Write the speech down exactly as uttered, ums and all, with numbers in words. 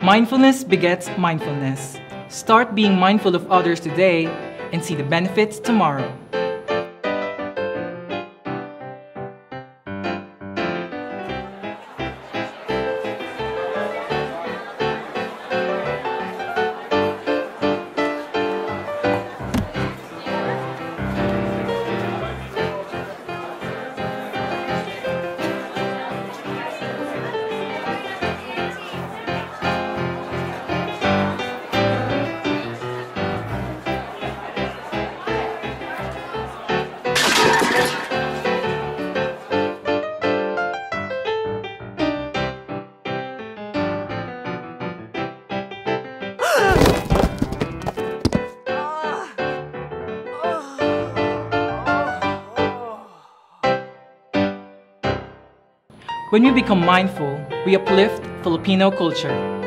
Mindfulness begets mindfulness. Start being mindful of others today and see the benefits tomorrow. When we become mindful, we uplift Filipino culture.